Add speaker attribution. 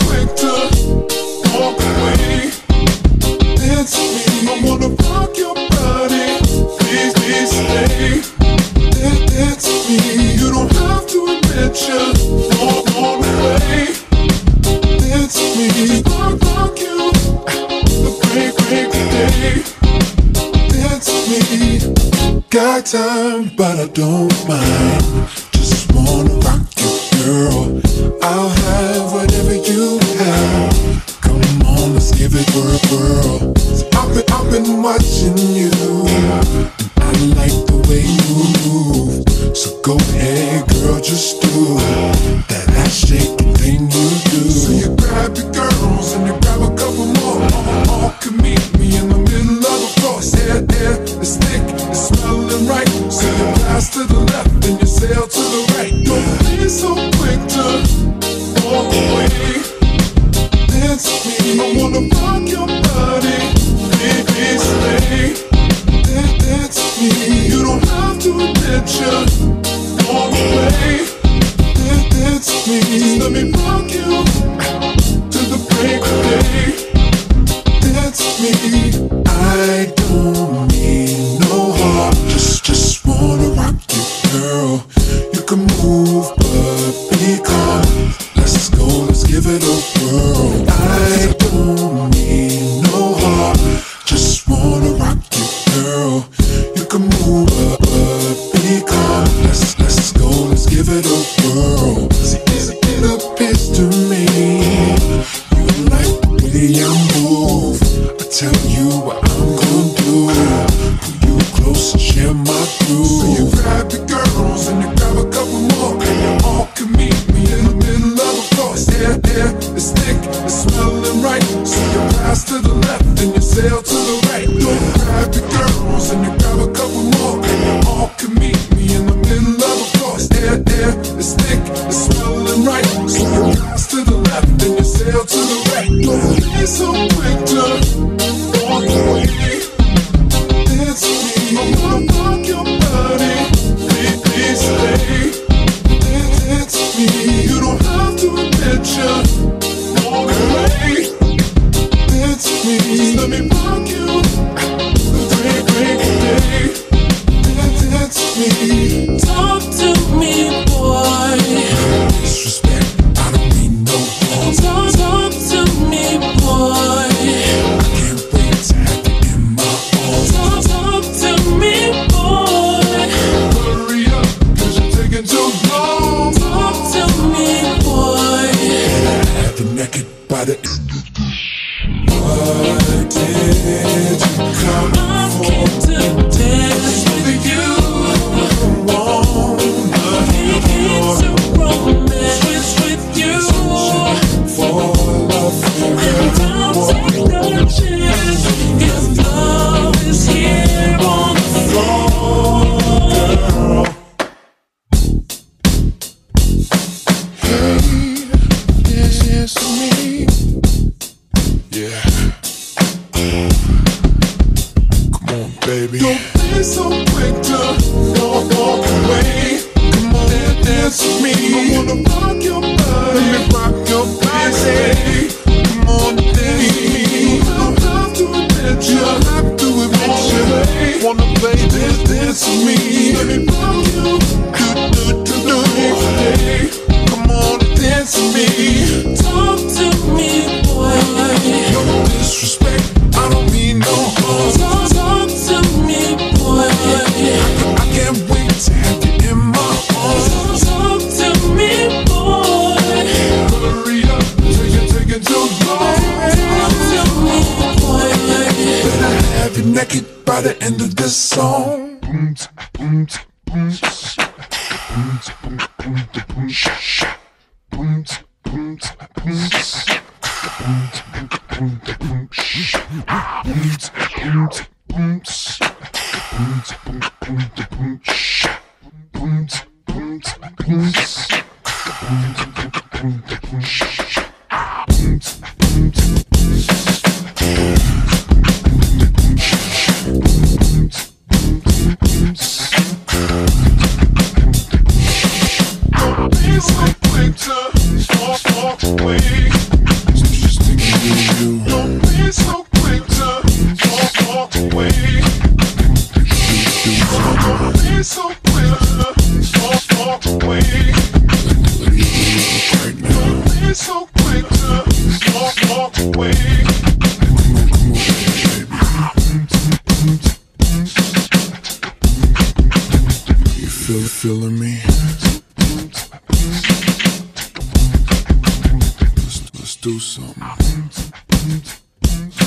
Speaker 1: quick to walk away. Dance with me, I wanna rock your body. Please, please stay. Dance with me, you don't have to admit you're on the way. Dance with me, rock you the break of day. Dance with me, got time but I don't mind. Just wanna rock you, girl. I'll have whatever you have. Come on, let's give it a whirl. So I've been watching you, and I like the way you move. So go ahead, girl, just do that ass shaking thing you do. So you grab your girls and you grab a couple more. All can meet me in the middle of the floor. Air, it's thick, it's smelling right. So you pass to the left and you sail to the right. Don't be so quick to walk away. Dance with me, I wanna rock your body. Baby, stay. Dance with me, you don't have to admit you're on the way. Dance with me, just let me rock you to the break of day. Dance with me, I don't need no heart. Just wanna rock you, girl. You can move, but be calm. Let's go, let's give it a whirl. I don't need no heart. Just wanna rock you, girl. You can move, but be calm. Let's go, let's give it a whirl. See, it appears to me you like the way I move. I tell you what I'm gonna do. Pull you close and share my groove. So you grab your girls and you grab a couple more, and you all can meet me in the middle of the floor. Air, it's thick, it's smelling right. So you pass to the left and you sail to the right. Don't grab your girls and you grab a couple more, and you all can meet me in the middle of the floor. Air, it's thick, it's smelling right. So you pass to the left and you sail to the right. Don't be so quick to walk away. Dance with me, I wanna rock your body. Please stay. Dance with me, you don't have to admit you're on the way. Dance with me, just let me rock you the break of day. Dance with me.
Speaker 2: Talk to me, boy.
Speaker 1: Disrespect, I don't mean no harm.
Speaker 2: Talk to me, boy.
Speaker 1: I can't wait to have you in my arms.
Speaker 2: Talk to me, boy.
Speaker 1: Hurry up, 'cause you're taking too long.
Speaker 2: Talk to me, boy.
Speaker 1: I have you naked by the end of this. What did you come
Speaker 2: I
Speaker 1: for?
Speaker 2: came to dance with you. I came to romance with you.
Speaker 1: For love,
Speaker 2: And I'll take the chance, 'cause love is here on the floor.
Speaker 1: girl. Hey, yes, me. Yeah. Come on, baby. Don't be so quick to walk away. Come on and dance with me. I wanna rock your body. Let me rock your body. Come on and dance with me. You don't have to admit you. Wanna play this, dance with me. Let me rock you. Do. Come on and dance with me.
Speaker 2: Talk to me, boy.
Speaker 1: No disrespect, I don't mean no harm.
Speaker 2: Talk to me, boy.
Speaker 1: I can't wait to have you in my arms.
Speaker 2: Talk to me, boy.
Speaker 1: Hurry up, take it too long.
Speaker 2: Talk to me, boy.
Speaker 1: Better have you naked by the end of this song. Boom, boom, boom, boom, boom, boom, boom, boom, boom, Please so quick to walk away. walk away. You feeling me? Let's do something.